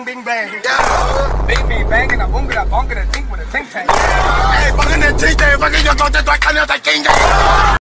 bing bang. Bing bing banging a boom, a bonk, a tink with a think tank. Hey, fucking the teeth, fucking your daughter, I can't king.